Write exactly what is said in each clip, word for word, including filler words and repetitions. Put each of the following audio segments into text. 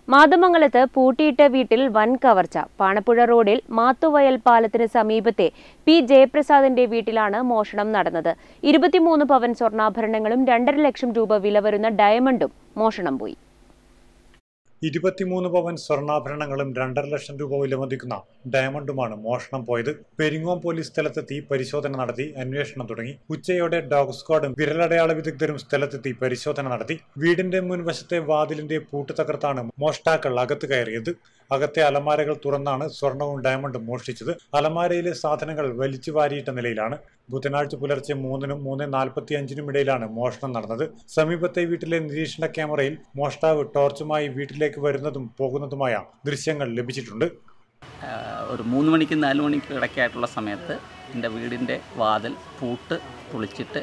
മാതമംഗലത്ത് പൂട്ടിയിട്ട വീട്ടിൽ വൻ കവർച്ച. പാണപ്പുഴ റോഡിൽ മാത്തുവയൽ പാലത്തിന് സമീപത്തെ പി ജയപ്രസാദിന്റെ വീട്ടിലാണ് മോഷണം നടന്നത്. ഇരുപത്തിമൂന്ന് പവൻ സ്വർണ്ണാഭരണങ്ങളും രണ്ടര ലക്ഷം രൂപ വില വരുന്ന ഡയമണ്ടും മോഷണം പോയി. ഇരുപത്തിമൂന്ന് പവൻ സ്വർണ്ണാഭരണങ്ങളും രണ്ടര ലക്ഷം രൂപ വിലമതിക്കുന്ന ഡയമണ്ടുമാണ് മോഷണം പോയത്. പെരിങ്ങോം പോലീസ് സ്ഥലത്തെത്തി പരിശോധന നടത്തി അന്വേഷണം തുടങ്ങി. ഉച്ചയോടെ ഡോഗ് സ്ക്വാഡും വിരലടയാള വിദഗ്ധരും സ്ഥലത്തെത്തി പരിശോധന നടത്തി. വീടിന്റെ മുൻവശത്തെ വാതിലിന്റെ പൂട്ട് തകർത്താണ് മോഷ്ടാക്കൾ അകത്ത് കയറിയത്. അകത്തെ അലമാരകൾ തുറന്നാണ് സ്വർണവും ഡയമണ്ടും മോഷ്ടിച്ചത്. അലമാരയിലെ സാധനങ്ങൾ വലിച്ചു വാരിയിട്ട നിലയിലാണ്. ബുധനാഴ്ച പുലർച്ചെ മൂന്നിനും മൂന്ന് നാൽപ്പത്തി അഞ്ചിനും ഇടയിലാണ് മോഷണം നടന്നത്. സമീപത്തെ വീട്ടിലെ നിരീക്ഷണ ക്യാമറയിൽ മോഷ്ടാവ് ടോർച്ചുമായി വീട്ടിലേക്ക് വരുന്നതും പോകുന്നതുമായ ദൃശ്യങ്ങൾ ലഭിച്ചിട്ടുണ്ട്. ഒരു മൂന്ന് മണിക്ക് നാല് മണിക്ക് ഇടയ്ക്കായിട്ടുള്ള സമയത്ത് എൻ്റെ വീടിൻ്റെ വാതിൽ പൂട്ട് പൊളിച്ചിട്ട്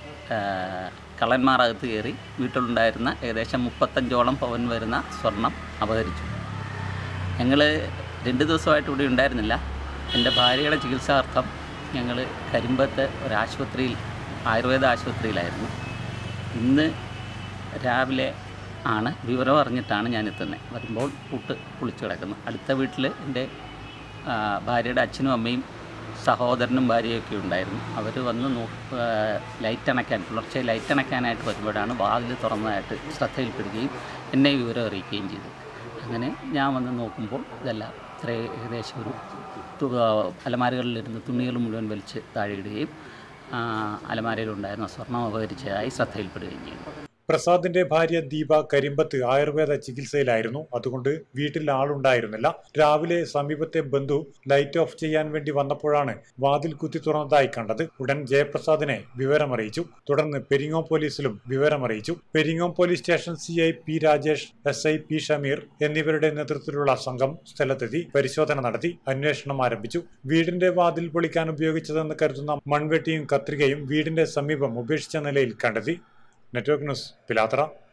കള്ളന്മാരകത്ത് കയറി വീട്ടിലുണ്ടായിരുന്ന ഏകദേശം മുപ്പത്തഞ്ചോളം പവൻ വരുന്ന സ്വർണം അപഹരിച്ചു. ഞങ്ങൾ രണ്ട് ദിവസമായിട്ട് ഇവിടെ ഉണ്ടായിരുന്നില്ല. എൻ്റെ ഭാര്യയുടെ ചികിത്സാർത്ഥം ഞങ്ങൾ കരിമ്പത്ത് ഒരാശുപത്രിയിൽ ആയുർവേദ ആശുപത്രിയിലായിരുന്നു. ഇന്ന് രാവിലെ ആണ് വിവരം അറിഞ്ഞിട്ടാണ് ഞാൻ എത്തുന്നത്. വരുമ്പോൾ പൂട്ട് പൊളിച്ചു കിടക്കുന്നു. അടുത്ത വീട്ടിൽ എൻ്റെ ഭാര്യയുടെ അച്ഛനും അമ്മയും സഹോദരനും ഭാര്യയൊക്കെ ഉണ്ടായിരുന്നു. അവർ വന്ന് നോ ലൈറ്റ് അണയ്ക്കാൻ പുലർച്ചെ ലൈറ്റ് അണയ്ക്കാനായിട്ട് വരുമ്പോഴാണ് വാതിൽ തുറന്നതായിട്ട് ശ്രദ്ധയിൽപ്പെടുകയും എന്നെ വിവരം അറിയിക്കുകയും ചെയ്തു. അങ്ങനെ ഞാൻ വന്ന് നോക്കുമ്പോൾ ഇതെല്ലാം ഇത്ര ഏകദേശം ഒരു അലമാരകളിലിരുന്ന് തുണികൾ മുഴുവൻ വലിച്ച് താഴെയിടുകയും അലമാരയിലുണ്ടായിരുന്ന സ്വർണം അപഹരിച്ചതായി ശ്രദ്ധയിൽപ്പെടുകയും ചെയ്യുന്നു. പ്രസാദിന്റെ ഭാര്യ ദീപ കരിമ്പത്ത് ആയുർവേദ ചികിത്സയിലായിരുന്നു. അതുകൊണ്ട് വീട്ടിൽ ആളുണ്ടായിരുന്നില്ല. രാവിലെ സമീപത്തെ ബന്ധു ലൈറ്റ് ഓഫ് ചെയ്യാൻ വേണ്ടി വന്നപ്പോഴാണ് വാതിൽ കുത്തി തുറന്നതായി കണ്ടത്. ഉടൻ ജയപ്രസാദിനെ വിവരമറിയിച്ചു. തുടർന്ന് പെരിങ്ങോം പോലീസിലും വിവരമറിയിച്ചു. Peringome police station C I P Rajesh, S I P Shameer എന്നിവരുടെ നേതൃത്വത്തിലുള്ള സംഘം സ്ഥലത്തെത്തി പരിശോധന നടത്തി അന്വേഷണം ആരംഭിച്ചു. വീടിന്റെ വാതിൽ പൊളിക്കാൻ ഉപയോഗിച്ചതെന്ന് കരുതുന്ന മൺവെട്ടിയും കത്രികയും വീടിന്റെ സമീപം ഉപേക്ഷിച്ച നിലയിൽ കണ്ടെത്തി. Network news, Pilathara.